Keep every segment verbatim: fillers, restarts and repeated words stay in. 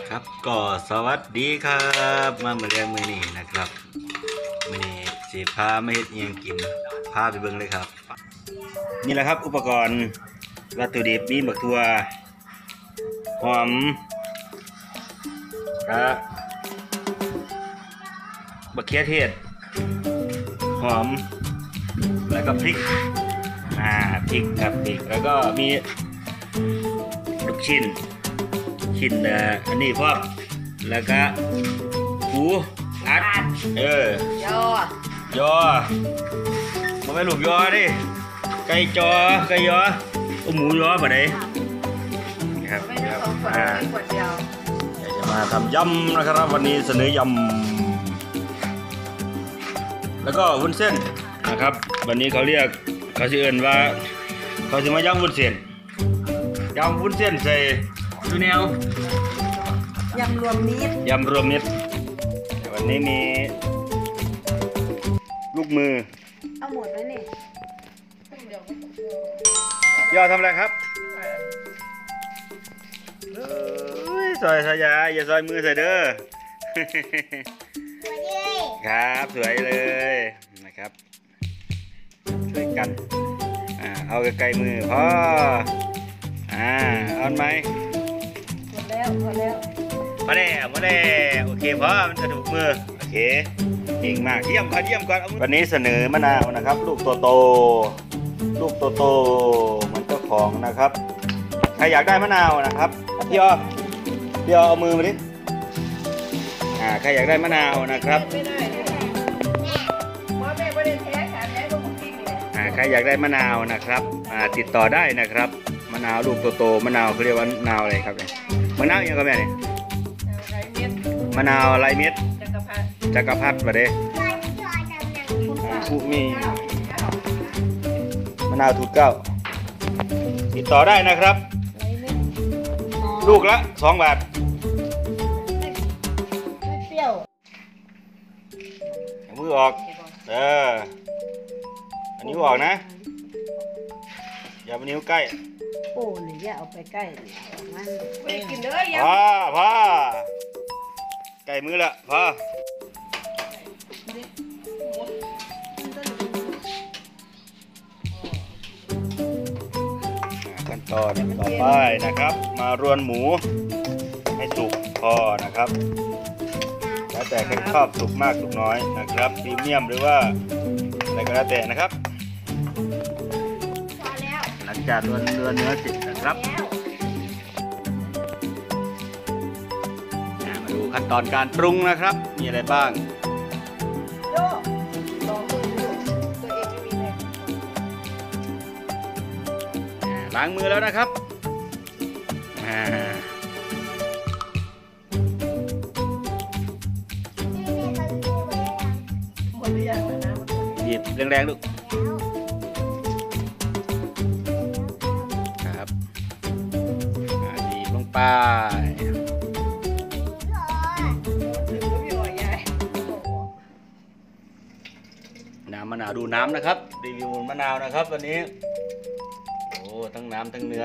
ครับก็สวัสดีครับมาเมื่อเรื่องมือนี้นะครับมือนี้สีพาไม่เห็ดเอียงกินพาไปเบิ่งเลยครับนี่แหละครับอุปกรณ์วัตถุดิบมีบักทั่วหอมกระบักเขือเทศหอมแล้วก็พริกอ่าพริกครับพริกแล้วก็มีลูกชิ้นชิ้นเอ่ออันนี้พวกแล้วก็หูอัดเออยอยอมันไม่ลูกยอดิไก่จอไก่ยอเอาหมูยอมาได้ครับอ่าอยากจะมาทำยำนะครับวันนี้เสนอยำแล้วก็วุ้นเส้นนะครับวันนี้เขาเรียกเขาชื่อเอิ้นว่าเขาจะมายำวุ้นเส้นยำวุ้นเส้นใส่ดูแนวยำรวมมิตรยำรวมมิตรวันนี้มีลูกมือเอาหมดแล้วนี่ยอดทำอะไรครับซอยสายาอย่าซอยมือใส่เด้อครับสวยเลยนะครับช่วยกันอ่าเอาใกล้ๆมือพออ่าเอาไหมหมดแล้วหมดแล้วมาแล้วมาแล้วโอเคพอมันจะถูกมือโอเคเก่งมากเยี่ยมก่อนเยี่ยมก่อนวันนี้เสนอมะนาวนะครับลูกโตโตลูกโตโตมันเจ้าของนะครับใครอยากได้มะนาวนะครับพี่อ้อพี่อ้อเอามือมาดิอ่าใครอยากได้มะนาวนะครับอ่าใครอยากได้มะนาวนะครับอ่าติดต่อได้นะครับมะนาวลูกโตโตมะนาวเขาเรียกว่ามะนาวอะไรครับเนี่ยมะนาวยังไงแม่เนี่ยมะนาวลายเม็ดจักรพรรดิมาเด้ผู้มีมะนาวถูกเก้าติดต่อได้นะครับลูกละสองบาทมือออกเอออันนี้ออกนะอย่าไปนิ้วใกล้โอ้ยอย่าเอาไปใกล้มันไม่กินเลยพ่อพ่อใกล้มือละพ่อขั้นตอนต่อไปนะครับมารวนหมูให้สุกพอนะครับแล้วแต่ใครชอบสุกมากสุกน้อยนะครับพรีเมียมหรือว่าอะไรก็แล้วแต่นะครับหลังจากรวนเนื้อเนื้อเสร็จนะครับมาดูขั้นตอนการปรุงนะครับมีอะไรบ้างล้างมือแล้วนะครับหยิบแรงๆลูกครับหยิบลงไปน้ำมะนาวดูน้ำนะครับรีวิวมะนาวนะครับวันนี้โอ้ทั้งน้ำทั้งเนื้อ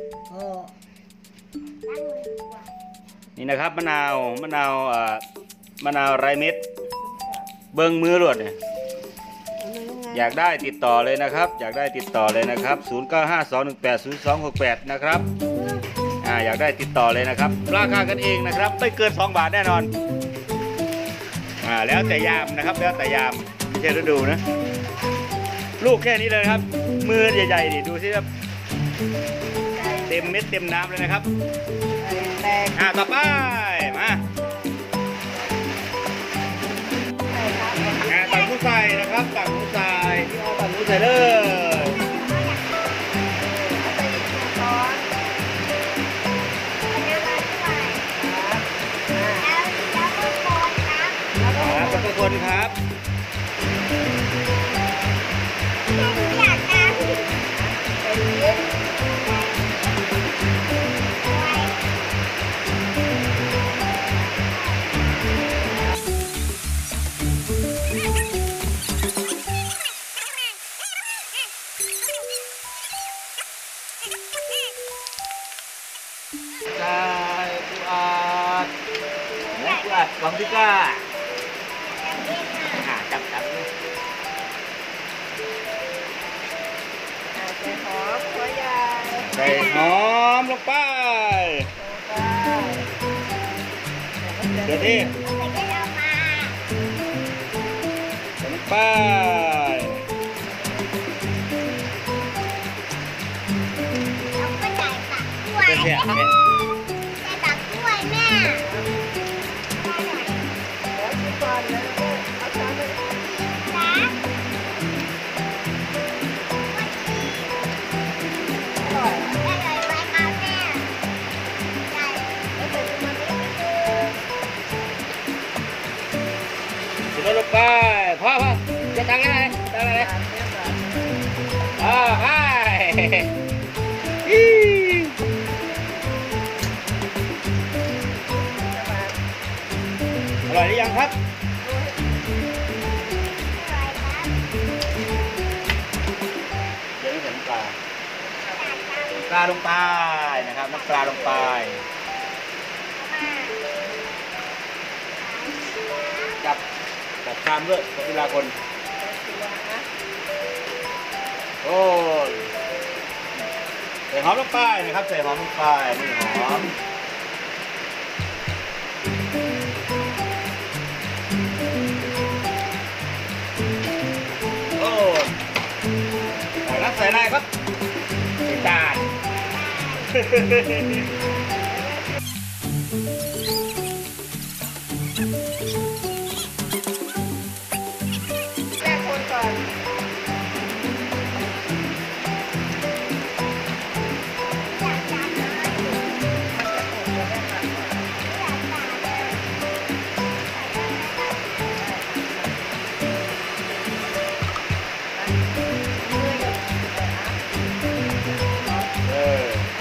นี่นะครับมะนาวมะนาวอ่ามะนาวไรเม็ดเบิ้งมือหลวดเนี่ยอยากได้ติดต่อเลยนะครับอยากได้ติดต่อเลยนะครับศูนย์เก้าห้าสองหนึ่งแปดศูนย์สองหกแปดนะครับอ่าอยากได้ติดต่อเลยนะครับราคากันเองนะครับไม่เกินสองบาทแน่นอนอ่าแล้วแต่ยามนะครับแล้วแต่ยามไม่ใช่ฤดูนะลูกแค่นี้เลยครับมือใหญ่ๆดิดูสิครับเต็มเม็ดเต็มน้ำเลยนะครับอ่าต่อไปมาอ่าตักผู้ใส่นะครับตักผู้ใส่ที่เอาตักผู้ใส่เลยครับทุกคนครับใช่ผู้อาดกล่องที่ก้าอ่าจับจับใส่หอมหัวใหญ่ใส่หอมลงไป เดี๋ยวที่ใส่ลงไปเสียบเนี่ยแล้วกินก่อนเลยเอาช้อนไปอร่อยแล้วใส่น้ำมันนิดนึงใส่ลงไปพ่อพ่อจะตังอะไรตังอะไรตามเรียบร้อยอ่าไปอีอร่อยหรือยังครับเดี๋ยวนี้ใส่น้ำปลาปลาลงไปนะครับน้ำปลาลงไปจับจับชามด้วยเวลาคนโอ้ยใส่หอมลงไปนะครับใส่หอมลงไปนี่หอมโอ้ยใส่ครับใส่อะไรครับใส่จานแยกคนก่อนเออ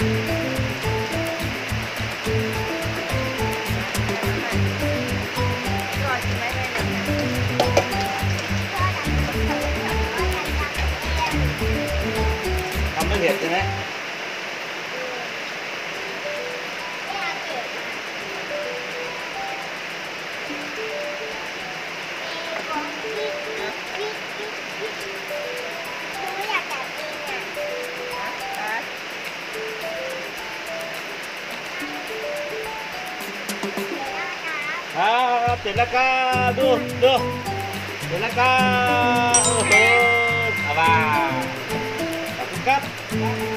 ทำไม่เผ็ดใช่ไหมครับเสร็จแล้วครับดูดูเสร็จแล้วครับโอ้โหเอาว่าขอบคุณครับ